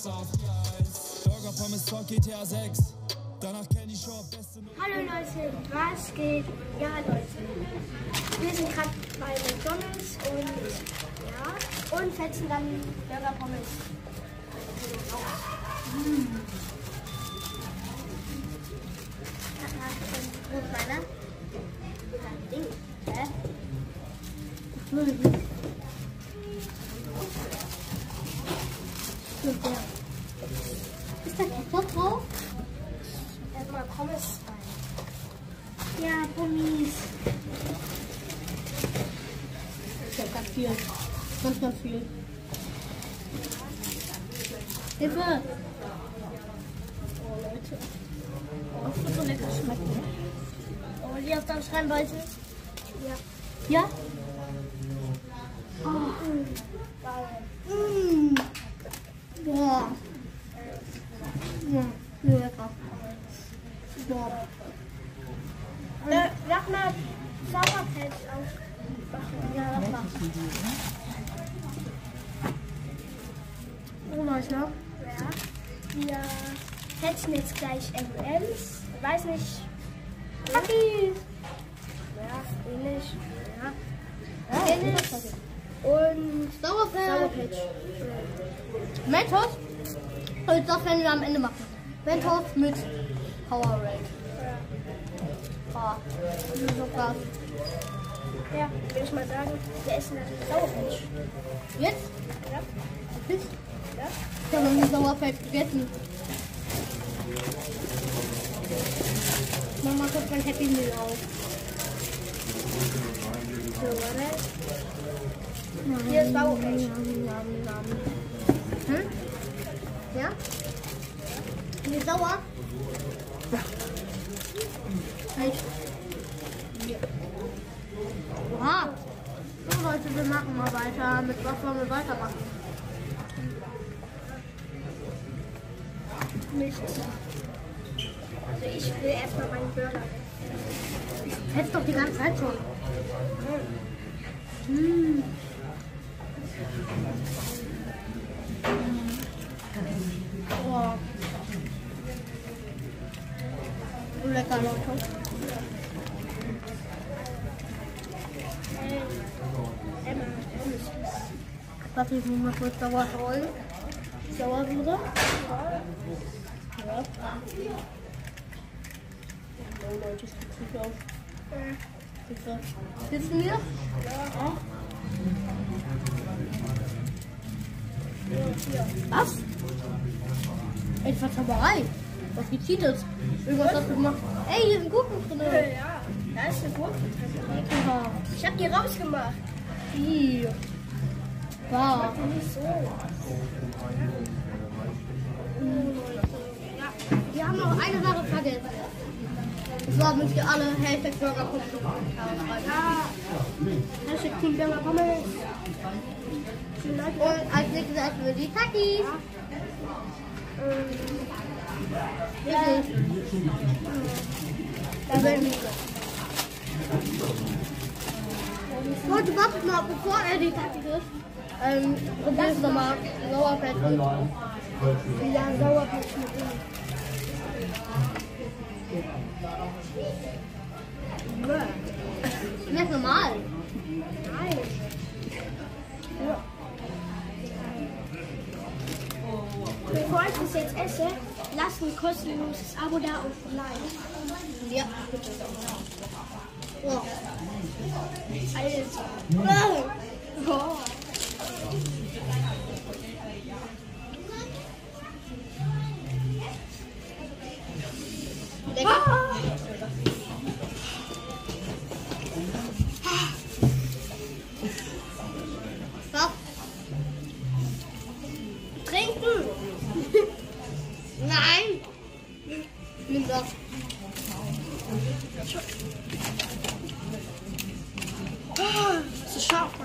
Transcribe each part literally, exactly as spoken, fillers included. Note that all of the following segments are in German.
Hallo Leute, was geht? Ja Leute, wir sind gerade bei McDonalds und ja, und fetzen dann Burger Pommes. Mm. Wo ist meiner? Das Ding. Hä? Ist da Ketchup drauf? Erstmal Pommes rein. Ja, Pommes. Ich hab ganz viel. Ganz, ganz viel. Hilfe! Oh Leute. Das wird so lecker schmecken. Oh, die auf dann schreiben wollte. Ja. Ja? Oh. Mm. Mmh. Boah. Ja, lecker. Boah. Äh, sag mal Sauerpelz aufmachen. Ja, das mach. Oh Leute. Ja. Wir fetzen jetzt gleich M und M's. Ich weiß nicht. Happy! Ja, ähnlich. Ja. Ja, Ähnlich. Und Sauerpelz. Sauerpelz. Mentos? Und das werden wir am Ende machen. Mentos mit Powerade. Ah, das ist so krass. Ja, würde ich mal sagen, wir essen dann Sauerpelz. Jetzt? Ja. Jetzt? Ja. Ich habe noch nie Sauerpelz gegessen. Mach mal kurz mein Happy Meal auf. So, warte. Hier ist Sauerpelz. Hm? Ja? Hier ist sauer? Echt? Ja. Oha! So Leute, wir machen mal weiter. Mit was wollen wir weitermachen? Nichts. Also ich will erstmal meinen Burger. Hättest doch die ganze Zeit schon. Mmh. Oh. So lecker, Leute. Emma, Warte, ich muss mal kurz Sauer holen. Sauersoße. Ja. Oh Leute, es sieht gut aus. Bitte. Sitzen wir? Ja. Was? Etwa Zauberei. Was gezieht es? Irgendwas hast du gemacht. Ey, hier ist ein Gurken drin. ja, da ist eine Gurke. Lecker. Ich hab die rausgemacht. Ih. Wow. Nicht so. Ja, wir haben noch eine Sache vergessen. Und zwar müsst ihr alle Hashtag Burger Pommes schreiben. Ja. Hashtag Team Burger Pommes. Und als nächstes essen wir die Takis. Ja. Da werden wir. Leute, wartet mal, bevor er die Takis isst. Ähm, probier es nochmal. Sauerpelz. Ja, Sauerpelz mit ihm. Das ist normal. Nein. Ja. Bevor ich das jetzt esse, lasst ein kostenloses Abo da und Like. Ja, bitte. Oh. Also. Oh. Lecker. Stopp. Trinken. Nein. Nimm das. Oh, das ist scharf.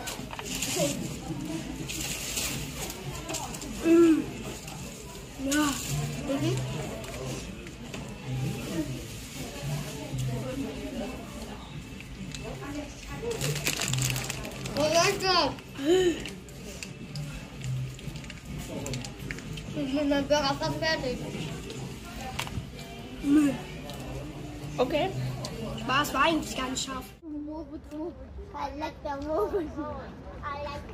Mm. Ja. Mhm. Oh, lecker. Ich bin mein Burger fast fertig. Müll. Okay. Aber es war eigentlich gar nicht scharf. I like the movie. I like